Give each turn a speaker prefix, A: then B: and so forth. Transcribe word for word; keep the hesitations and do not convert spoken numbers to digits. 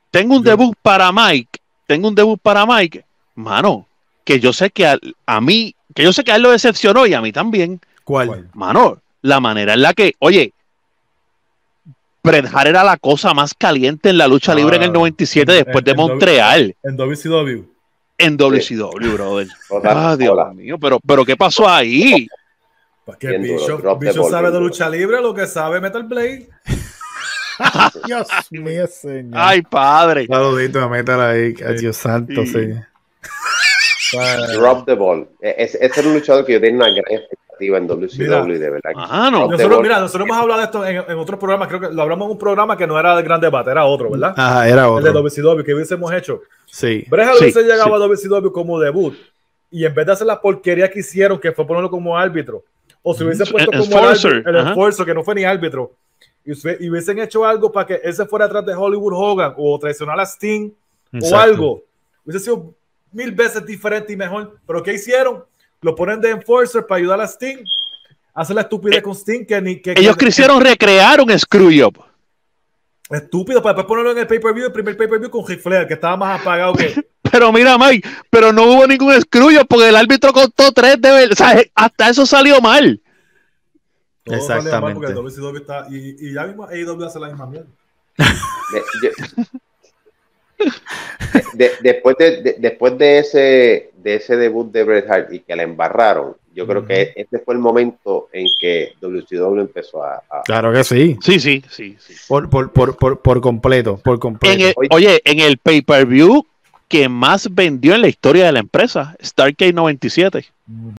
A: tengo un debut para Mike, tengo un debut para Mike, mano, que yo sé que a, a mí, que yo sé que a él lo decepcionó y a mí también.
B: ¿Cuál?
A: Mano, la manera en la que, oye, Bret Hart era la cosa más caliente en la lucha
C: Ah,
A: libre en el noventa y siete
C: en,
A: después
C: en,
A: de
C: en
A: Montreal.
C: En W C W.
A: En W C W, brother.
D: Total,
A: Ah, Dios
D: hola.
A: mío, pero, pero ¿qué pasó ahí?
C: Porque
D: Bien duro,
C: Bischoff,
D: drop the
C: Bischoff
D: ball,
C: sabe
D: bien
C: de
D: duro.
C: lucha libre lo que sabe Metal Blade.
B: Dios mío, señor.
A: Ay, padre.
B: Saludito a Metal ahí, a Dios santo,
A: Sí.
B: sí.
D: Drop the ball. Ese es un luchador que yo tenía una gran expectativa en W C W,
C: Mira,
D: de verdad.
A: Mano.
D: Drop the
C: Nosotros,
D: ball.
C: mira, nosotros hemos hablado de esto en, en otros programas, creo que lo hablamos en un programa que no era de gran debate, era otro, ¿verdad?
B: Ajá, era
C: El de
B: otro.
C: W C W que hubiésemos hecho.
B: Sí.
C: Bret Hart
A: Sí,
C: hubiese llegado
A: sí.
C: a W C W como debut y en vez de hacer la porquería que hicieron, que fue ponerlo como árbitro, o si hubiesen puesto como el,
A: Enforcer,
C: árbitro, el
A: ajá.
C: esfuerzo, que no fue ni árbitro, y, hubie- y hubiesen hecho algo para que él se fuera atrás de Hollywood Hogan o traicionar a Sting o
B: Exacto.
C: algo, hubiese sido mil veces diferente y mejor. Pero ¿qué hicieron? Lo ponen de enforcer para ayudar a Sting. Hace la estupidez
A: Eh,
C: con Sting que ni que,
A: Ellos
C: que-
A: quisieron recrear un Screwjob.
C: estúpido para después ponerlo en el pay-per-view, el primer pay-per-view con Ric Flair, que estaba más apagado que
A: Pero mira, Mike, pero no hubo ningún Screwjob porque el árbitro contó tres de ver- o sea, hasta eso salió mal.
C: todo sale mal
B: Exactamente.
C: porque el W C W está y, y ya mismo A E W hace la misma mierda.
D: De- yo- de- de- después de, de- después de ese de ese debut de Bret Hart y que la embarraron, yo creo que este fue el momento en que W C W empezó a, a-
B: Claro que sí.
A: Sí, sí, sí, sí.
B: Por, por, por, por, por completo, por completo.
A: En el- oye, en el pay-per-view que más vendió en la historia de la empresa, Starrcade noventa y siete.